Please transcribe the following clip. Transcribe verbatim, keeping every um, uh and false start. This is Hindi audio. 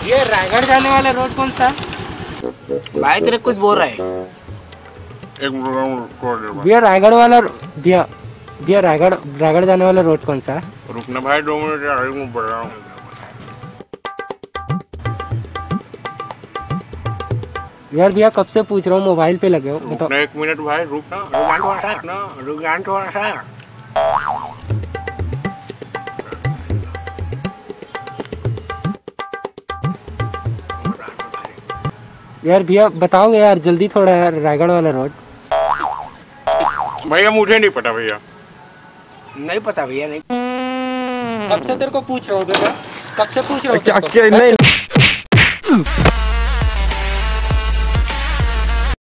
ये रायगढ़ जाने वाला रोड कौन सा? भाई तेरे कुछ बोल रहा है। एक मिनट भैया रायगढ़ वाला भैया भैया रायगढ़ रायगढ़ जाने वाला रोड कौन सा है? रुकना भाई, दो मिनट यार, मैं बढ़ रहा हूँ। यार भैया कब से पूछ रहा हूँ, मोबाइल पे लगे हो। रुकना एक मिनट भाई, रुकना रुक थोड़ा सा ना, रुक थोड़ा सा। यार भैया बताओगे यार जल्दी थोड़ा यार, रायगढ़ वाला रोड। भैया मुझे नहीं पता भैया। नहीं पता भैया, नहीं। कब से तेरे को पूछ रहा हूँ भैया, कब से पूछ रहा हूँ क्या क्या नहीं